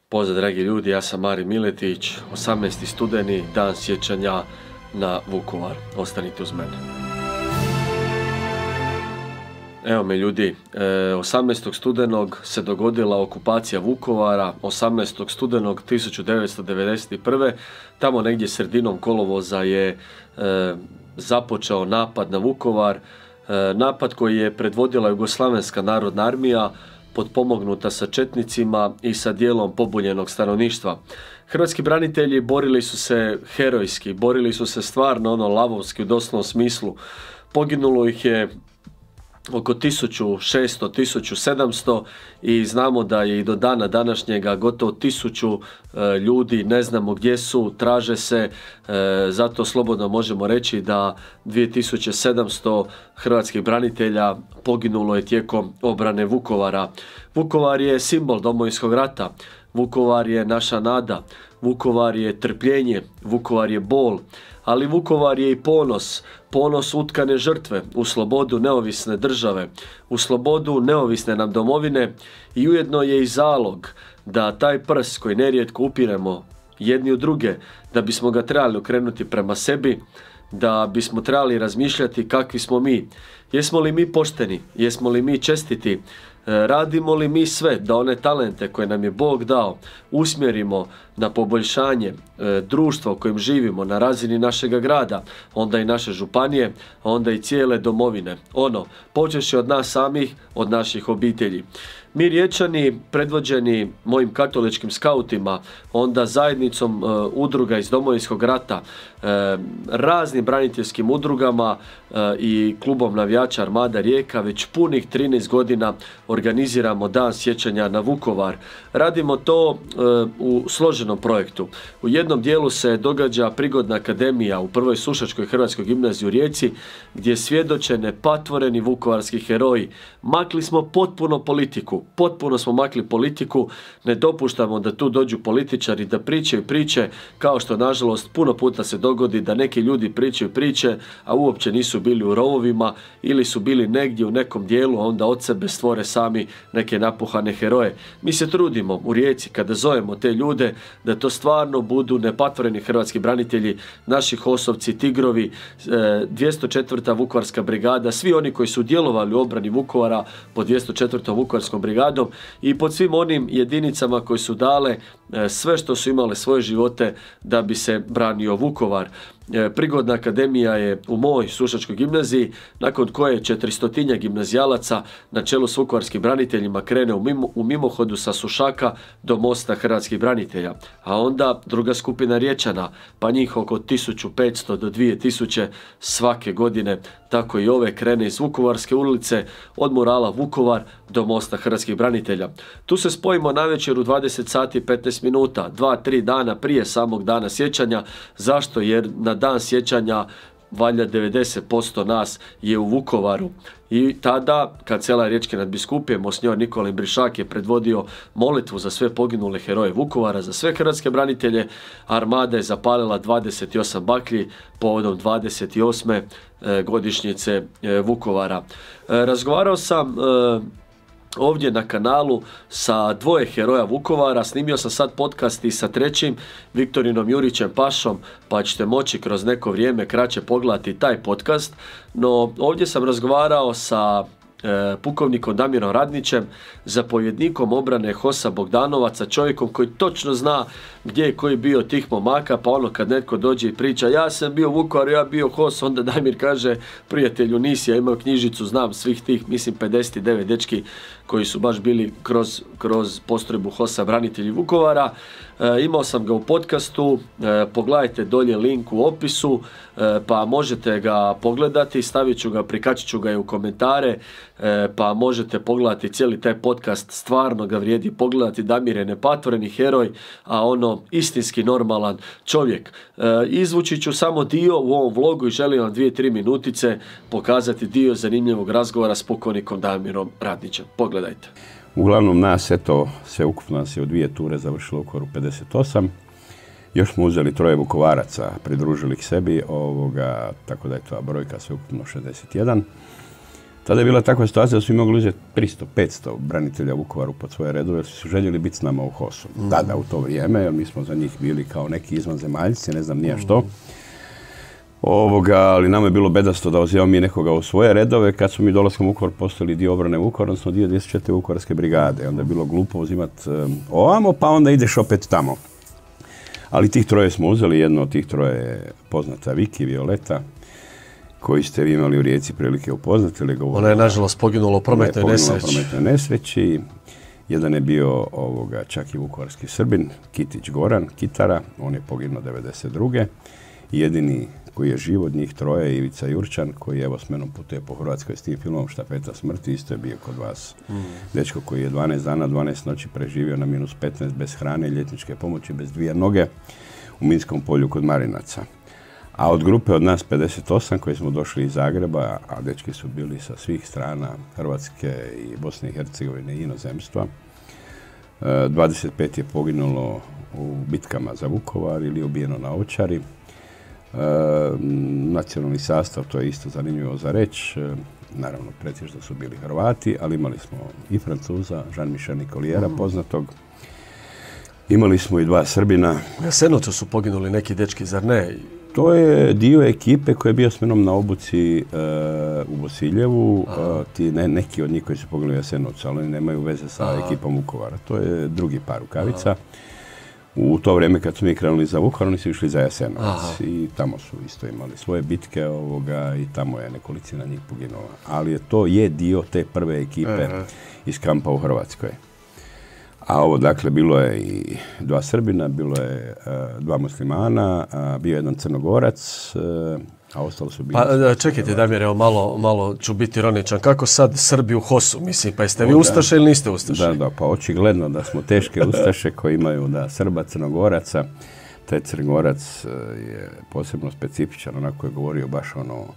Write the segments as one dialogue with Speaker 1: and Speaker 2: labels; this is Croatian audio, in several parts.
Speaker 1: Pozdrav dragi ljudi, ja sam Marin Miletić, 18. studeni, dan sjećanja na Vukovar. Ostanite uz mene. Evo me ljudi, 18. studenog se dogodila okupacija Vukovara, 18. studenog 1991. Tamo negdje sredinom kolovoza je započeo napad na Vukovar, napad koji je predvodila Jugoslavenska narodna armija, potpomognuta sa četnicima i sa dijelom pobunjenog stanovništva. Hrvatski branitelji borili su se herojski, borili su se stvarno lavovski u doslovnom smislu. Poginulo ih je oko 1600, 1700 i znamo da je i do dana današnjega gotovo 1000 ljudi, ne znamo gdje su, traže se, zato slobodno možemo reći da 2700 hrvatskih branitelja poginulo je tijekom obrane Vukovara. Vukovar je simbol Domovinskog rata, Vukovar je naša nada, Vukovar je trpljenje, Vukovar je bol, ali Vukovar je i ponos, ponos utkane žrtve u slobodu neovisne države, u slobodu neovisne nam domovine i ujedno je i zalog da taj prst koji nerijetko upiremo jedni u druge, da bismo ga trebali okrenuti prema sebi, da bismo trebali razmišljati kakvi smo mi. Jesmo li mi pošteni, jesmo li mi čestiti, radimo li mi sve da one talente koje nam je Bog dao usmjerimo na poboljšanje društva u kojem živimo na razini našega grada, onda i naše županije, onda i cijele domovine. Počevši od nas samih, od naših obitelji. Mi Riječani, predvođeni mojim katoličkim skautima, onda zajednicom udruga iz Domovinskog rata, raznim braniteljskim udrugama i klubom navijača Armada Rijeka, već punih 13 godina organiziramo dan sjećanja na Vukovar. Radimo to u složenom projektu. U jednom dijelu se događa prigodna akademija u Prvoj Sušačkoj Hrvatskoj gimnaziji u Rijeci, gdje svjedoče nepatvoreni vukovarski heroji. Makli smo potpuno politiku, potpuno smo makli politiku, ne dopuštamo da tu dođu političari da pričaju priče, kao što nažalost puno puta se dogodi da neki ljudi pričaju priče, a uopće nisu bili u rovovima ili su bili negdje u nekom dijelu, a onda od sebe stvore sami neke napuhane heroje. Mi se trudimo u Rijeci kada zovemo te ljude da to stvarno budu nepatvoreni hrvatski branitelji, naši HOS-ovci, Tigrovi, 204. Vukovarska brigada, svi oni koji su djelovali u obrani Vukovara pod 204. Vukovarskom brigadom i pod svim onim jedinicama koji su dale sve što su imale svoje živote da bi se branio Vukovar. Prigodna akademija je u mojoj Sušačkoj gimnaziji, nakon koje 400 gimnazijalaca na čelu s vukovarskim braniteljima krene u mimohodu sa Sušaka do mosta hrvatskih branitelja. A onda druga skupina Riječana, pa njih oko 1500 do 2000 svake godine, tako i ove, krene iz Vukovarske ulice od murala Vukovar do mosta hrvatskih branitelja. Tu se spojimo navečer u 20 sati 15 minuta, 2-3 dana prije samog dana sjećanja. Zašto? Jer na dan sjećanja valjda 90% nas je u Vukovaru. I tada, kad cijela riječka nadbiskupije, monsignor Nikolin Brišak je predvodio molitvu za sve poginule heroje Vukovara, za sve hrvatske branitelje, armada je zapalila 28 baklji povodom 28. godišnjice Vukovara. Razgovarao sam ovdje na kanalu sa dvoje heroja Vukovara, snimio sam sad podcast i sa trećim, Viktorinom Jurićem Pašom, pa ćete moći kroz neko vrijeme kraće pogledati taj podcast. No ovdje sam razgovarao sa pukovnikom Damirom Radnićem, zapovjednikom obrane HOS-a Bogdanovaca, čovjekom koji točno zna gdje je koji bio tih momaka, pa kad netko dođe i priča ja sam bio Vukovar, ja bio HOS, onda Damir kaže prijatelju nisi, ja imam knjižicu, znam svih tih, mislim 59 dečki koji su baš bili kroz postrojbu HOS-a branitelji Vukovara. Imao sam ga u podcastu, pogledajte dolje link u opisu, pa možete ga pogledati, stavit ću ga, prikačit ću ga i u komentare, pa možete pogledati cijeli taj podcast, stvarno ga vrijedi pogledati. Damir je nepatvoreni heroj, a istinski normalan čovjek. Izvući ću samo dio u ovom vlogu i želim vam 2-3 minutice pokazati dio zanimljivog razgovora s pukovnikom Damirom Radnićem. Pogledajte.
Speaker 2: Uglavnom nas, sve ukupno nas je u 2 ture završilo u Vukovaru 58. Još smo uzeli 3 Vukovaraca, pridružili k sebi, tako da je ta brojka sve ukupno 61. Tada je bila takva situacija da su mogli uzeti 300-500 branitelja u Vukovaru pod svoje redove, jer su željeli biti s nama u HOS-u. Tada, u to vrijeme, jer mi smo za njih bili kao neki izvanzemaljci, ne znam nije što. Ali nama je bilo bedasto da uzimamo mi nekoga u svoje redove. Kad smo mi dolaskom u Vukovar postali dio obrane Vukovara, odnosno dio 204. Vukovarske brigade. Onda je bilo glupo uzimati ovamo, pa onda ideš opet tamo. Ali tih troje smo uzeli, jedno od tih troje je poznata Viki, Violeta, koji ste vi imali u Rijeci prilike upoznati.
Speaker 1: Ona je nažalost poginula u prometnoj
Speaker 2: nesreći. Jedan je bio čak i vukovarski Srbin, Kitić Goran, kitara, on je poginuo 1992. Jedini koji je živ od njih troje je Ivica Jurčan, koji evo s menom putuje po Hrvatskoj s tim filmom Štafeta smrti, isto je bio kod vas. Dečko koji je 12 dana, 12 noći preživio na -15 bez hrane i ljetničke pomoći, bez 2 noge u minskom polju kod Marinaca. A od grupe od nas 58 koji smo došli iz Zagreba, a dečki su bili sa svih strana Hrvatske i Bosne i Hercegovine i inozemstva, 25 je poginulo u bitkama za Vukovar ili ubijeno na Ovčari. Nacionalni sastav, to je isto zanimljivo za reći, naravno pretežno su bili Hrvati, ali imali smo i Francuza, Jean-Michel Nicoliera poznatog, imali smo i 2 Srbina.
Speaker 1: U Jasenovcu su poginuli neki dečki, zar ne?
Speaker 2: To je dio ekipe koji je bio s menom na obuci u Bosiljevu, neki od njih koji su poginuli u Jasenovcu, ali oni nemaju veze sa ekipom Vukovara, to je drugi par rukavica. U to vrijeme kad smo mi krenuli za Vukovar, oni su išli za Jasenovac i tamo su isto imali svoje bitke i tamo je nekolicina njih poginula. Ali to je dio te prve ekipe iz kampa u Hrvatskoj. A ovo, dakle, bilo je i 2 Srbina, bilo je 2 muslimana, bio je jedan Crnogorac, a ostalo su bili...
Speaker 1: Pa čekajte, Damir, evo malo ću biti ironičan. Kako sad Srbi u HOS-u, mislim, pa jeste vi ustaše ili niste ustaše?
Speaker 2: Da, pa očigledno da smo teške ustaše koji imaju Srba, Crnogoraca. Taj Crnogorac je posebno specifičan, onako je govorio baš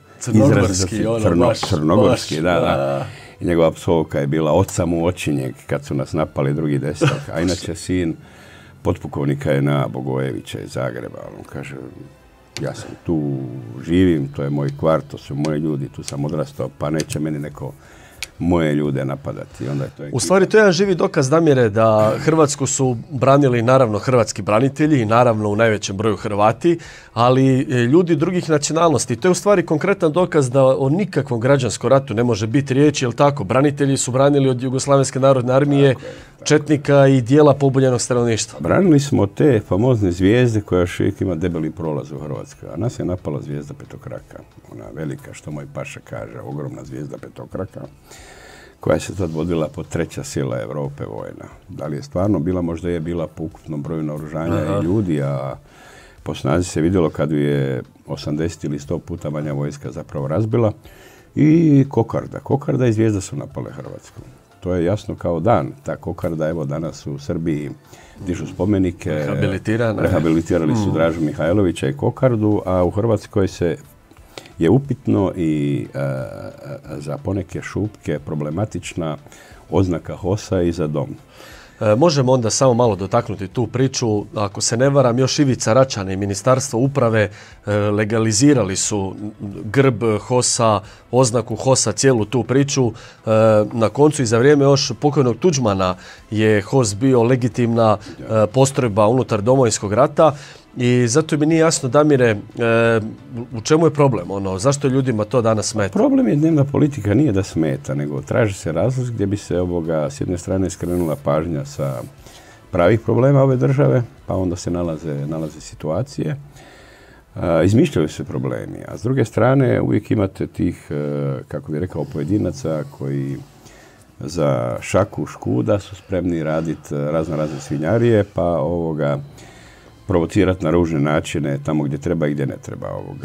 Speaker 2: crnogorski, da. I njegova psovka je bila od samu očinjeg kad su nas napali 2.10. A inače sin potpukovnika je na Bogojevića iz Zagreba. On kaže, ja sam tu, živim, to je moj kvart, to su moji ljudi, tu sam odrastao, pa neće meni neko moje ljude napadati. Onda je to
Speaker 1: u stvari to je jedan živi dokaz, Damire, da Hrvatsku su branili naravno hrvatski branitelji i naravno u najvećem broju Hrvati, ali ljudi drugih nacionalnosti. To je u stvari konkretan dokaz da o nikakvom građanskom ratu ne može biti riječi, jel tako? Branitelji su branili od Jugoslavenske narodne armije, četnika i dijela pobunjenog stanovništva.
Speaker 2: Branili smo te famozne zvijezde koja još uvijek ima debeli prolaz u Hrvatskoj, a nas je napala zvijezda petokraka. Ona velika, što moj paša kaže, ogromna zvijezda petokraka, koja se tad vodila pod 3. sila Europe vojna. Da li je stvarno bila, možda je bila po ukupnom broju naoružanja i ljudi, a po snazi se vidjelo kad je 80 ili 100 puta manja vojska zapravo razbila. I kokarda i zvijezda su napale Hrvatsku. To je jasno kao dan. Ta kokarda, evo danas u Srbiji dižu spomenike, rehabilitirali su Dražu Mihajlovića i kokardu, a u Hrvatskoj je upitno i za poneke šupke problematična oznaka HOS-a i za dom.
Speaker 1: Možemo onda samo malo dotaknuti tu priču. Ako se ne varam, još Ivica Račan i Ministarstvo uprave legalizirali su grb HOS-a, oznaku HOS-a, cijelu tu priču. Na koncu i za vrijeme još pokojnog Tuđmana je HOS bio legitimna postrojba unutar Domovinskog rata. I zato mi nije jasno, Damire, u čemu je problem? Zašto ljudima to danas smeta?
Speaker 2: Problem je dnevna politika, nije da smeta, nego traži se razlog gdje bi se s jedne strane skrenula pažnja sa pravih problema ove države, pa onda se nalaze situacije. Izmišljaju se problemi, a s druge strane uvijek imate tih, kako bih rekao, pojedinaca koji za šaku škuda su spremni raditi razne svinjarije, pa provocirati na ružne načine tamo gdje treba i gdje ne treba.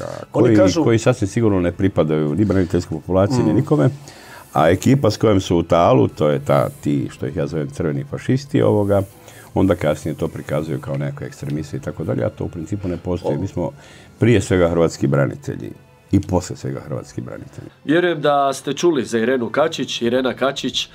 Speaker 2: Koji sasvim sigurno ne pripadaju ni braniteljskoj populaciji, ni nikome. A ekipa s kojom su u talu, to je ti, što ih ja zovem crveni fašisti, onda kasnije to prikazuju kao nekakve ekstremiste i tako dalje, a to u principu ne postoji. Mi smo prije svega hrvatski branitelji i poslije svega hrvatski branitelji.
Speaker 1: Vjerujem da ste čuli za Irenu Kačić. Irena Kačić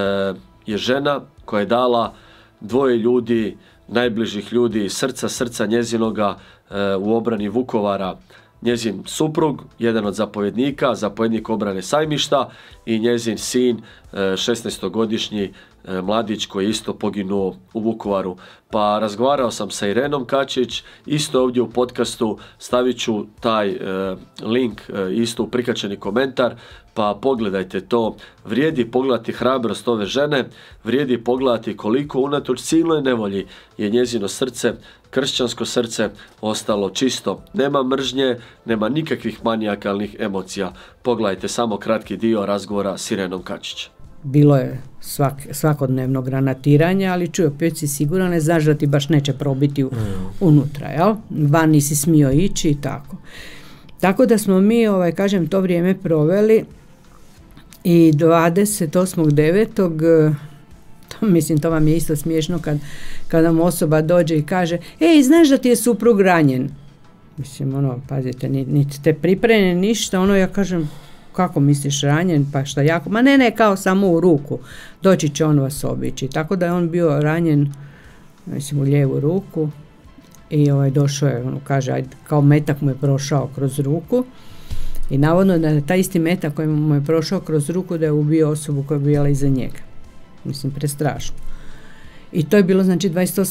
Speaker 1: je žena koja je dala 2 ljudi, najbližih ljudi, srca njezinoga u obrani Vukovara. njezin suprug, jedan od zapovjednik obrane Sajmišta i njezin sin, 16-godišnji mladić koji je isto poginuo u Vukovaru. Pa razgovarao sam sa Irenom Kačić, isto ovdje u podcastu, stavit ću taj link isto u prikačeni komentar, pa pogledajte to. Vrijedi pogledati hrabrost ove žene, vrijedi pogledati koliko unatoč silnoj nevolji je njezino srce, kršćansko srce, ostalo čisto. Nema mržnje, nema nikakvih manijakalnih emocija. Pogledajte samo kratki dio razgovora s Irenom Kačić.
Speaker 3: Bilo je svakodnevno granatiranje, ali čuj, opet si siguran, ne znaš da ti baš neće probiti unutra, jel? Van nisi smio ići i tako. Tako da smo mi, to vrijeme proveli i 28.9. Mislim, to vam je isto smiješno kad nam osoba dođe i kaže: ej, znaš da ti je suprug ranjen? Mislim, pazite, niti ste pripremljeni ništa, ja kažem: kako misliš ranjen, pa šta jako? Ma ne, kao samo u ruku, doći će on vas obići. Tako da je on bio ranjen, mislim, u lijevu ruku i došao je, kaže, ajde, kao metak mu je prošao kroz ruku i navodno da je taj isti metak koji mu je prošao kroz ruku da je ubio osobu koja je bila iza njega. Mislim, prestrašno. I to je bilo, znači,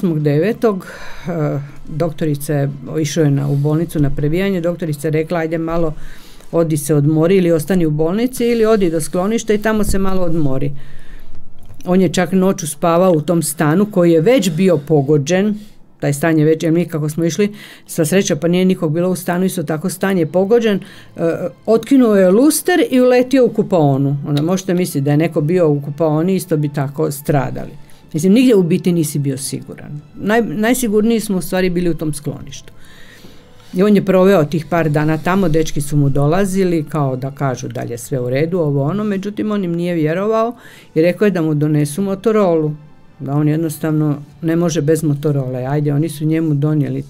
Speaker 3: 28.9. Doktorica je išao u bolnicu na prebijanje, doktorica je rekla: ajde malo, odi se odmori ili ostani u bolnici ili odi do skloništa i tamo se malo odmori. On je čak noću spavao u tom stanu koji je već bio pogođen, taj stan je već, jer mi kako smo išli, sva sreća pa nije nikog bilo u stanu, isto tako stan je pogođen, otkinuo je luster i uletio u kupaonu. Onda možete misliti da je neko bio u kupaoni, isto bi tako stradali. Mislim, nigdje u biti nisi bio siguran. Najsigurniji smo u stvari bili u tom skloništu. I on je proveo tih par dana tamo, dečki su mu dolazili kao da kažu da je sve u redu, međutim on im nije vjerovao i rekao je da mu donesu Motorolu, da on jednostavno ne može bez Motorole. Ajde, oni su njemu donijeli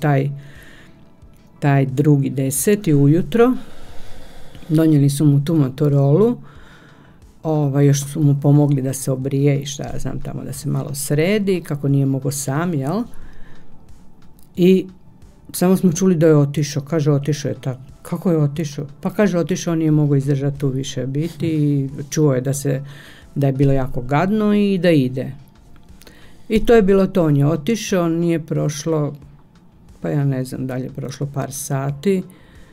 Speaker 3: taj 2.10. ujutro, donijeli su mu tu Motorolu, još su mu pomogli da se obrije i šta ja znam tamo, da se malo sredi, kako nije mogao sam, jel? I samo smo čuli da je otišao. Kaže, otišao je tako. Kako je otišao? Pa kaže, otišao, nije mogao izdržati tu više biti i čuo je da je bilo jako gadno i da ide. I to je bilo to. On je otišao, nije prošlo, pa ja ne znam, dalje prošlo par sati,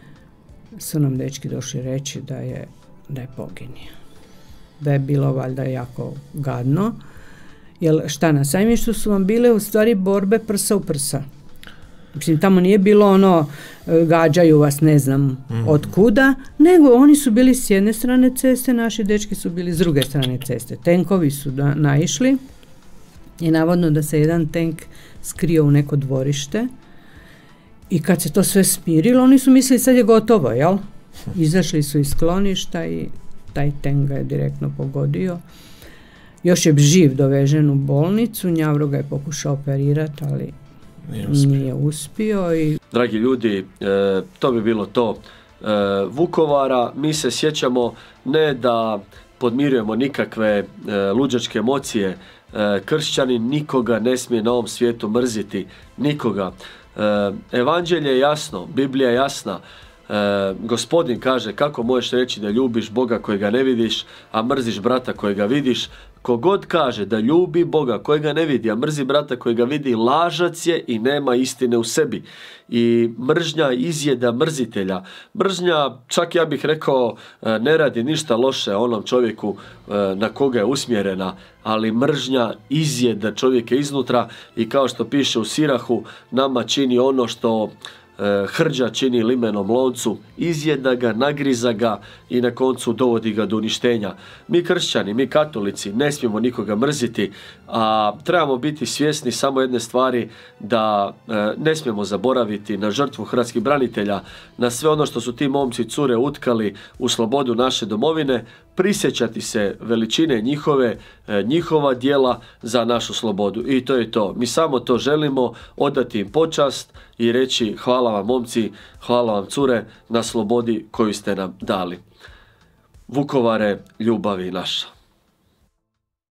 Speaker 3: su nam dečki došli reći da je poginio. Da je bilo valjda jako gadno. Jer šta, na Sajmištu su vam bile u stvari borbe prsa u prsa. Mislim, tamo nije bilo gađaju vas ne znam od kuda, nego oni su bili s jedne strane ceste, naši dečki su bili s druge strane ceste. Tenkovi su naišli i navodno da se jedan tenk skrio u neko dvorište i kad se to sve smirilo, oni su mislili sad je gotovo, jel? Izašli su iz skloništa i taj tenk ga je direktno pogodio. Još je živ dovežen u bolnicu, Njavro ga je pokušao operirati, ali nije uspio.
Speaker 1: Dragi ljudi, to bi bilo to. Vukovara, mi se sjećamo ne da podmirujemo nikakve luđačke emocije. Kršćani nikoga ne smije na ovom svijetu mrziti, nikoga. Evanđelje je jasno, Biblija je jasna. Gospodin kaže: kako možeš reći da ljubiš Boga kojega ne vidiš, a mrziš brata kojega vidiš? Kogod kaže da ljubi Boga kojega ne vidi, a mrzi brata kojega vidi, lažac je i nema istine u sebi. I mržnja izjeda mrzitelja. Mržnja, čak ja bih rekao, ne radi ništa loše onom čovjeku na koga je usmjerena, ali mržnja izjeda čovjeka iznutra i kao što piše u Sirahu, nama čini ono što hrđa čini limenom loncu, izjeda ga, nagriza ga i na koncu dovodi ga do uništenja. Mi kršćani, mi katolici ne smijemo nikoga mrziti, a trebamo biti svjesni samo jedne stvari, da ne smijemo zaboraviti na žrtvu hrvatskih branitelja, na sve ono što su ti momci i cure utkali u slobodu naše domovine, prisjećati se veličine njihova djela za našu slobodu. I to je to. Mi samo to želimo, odati im počast i reći: hvala vam momci, hvala vam cure na slobodi koju ste nam dali. Vukovare, ljubavi naša.